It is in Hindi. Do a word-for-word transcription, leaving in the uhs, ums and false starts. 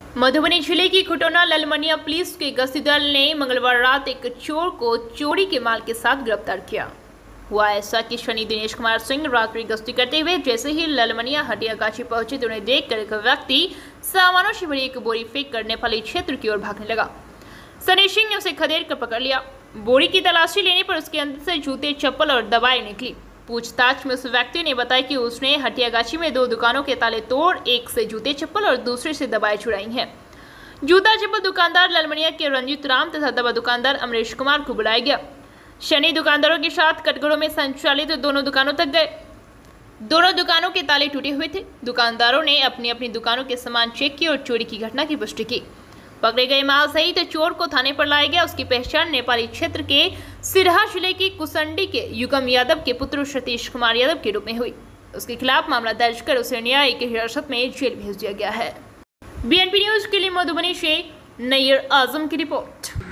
मधुबनी जिले की खुटौना ललमनिया पुलिस के गश्ती दल ने मंगलवार रात एक चोर को चोरी के माल के साथ गिरफ्तार किया। हुआ ऐसा कि शनि दिनेश कुमार सिंह रात्रि गश्ती करते हुए जैसे ही ललमनिया हटिया गाछी पहुंचे तो उन्हें देखकर एक व्यक्ति सामानों से भरी एक बोरी फेंक कर नेपाली क्षेत्र की ओर भागने लगा। सनी सिंह ने उसे खदेड़ कर पकड़ लिया। बोरी की तलाशी लेने पर उसके अंदर से जूते, चप्पल और दवाएं निकली। पूछताछ में उस व्यक्ति ने बताया कि उसने हटियागाछी में दो दुकानों के ताले तोड़ एक से जूते चप्पल और दूसरे से दवाएं चुराई हैं। जूता चप्पल दुकानदार ललमनिया के रंजीत राम तथा दवा दुकानदार अमरीश कुमार को बुलाया गया। शनि दुकानदारों के साथ कटघरों में संचालित दोनों दुकानों तक गए। दोनों दुकानों के ताले टूटे हुए थे। दुकानदारों ने अपनी अपनी दुकानों के सामान चेक किए और चोरी की घटना की पुष्टि की। पकड़े गए माल सहित तो चोर को थाने पर लाया गया। उसकी पहचान नेपाली क्षेत्र के सिरहा जिले के कुसंडी के युगम यादव के पुत्र सतीश कुमार यादव के रूप में हुई। उसके खिलाफ मामला दर्ज कर उसे न्यायिक हिरासत में जेल भेज दिया गया है। बीएनपी न्यूज के लिए मधुबनी से नैयर आजम की रिपोर्ट।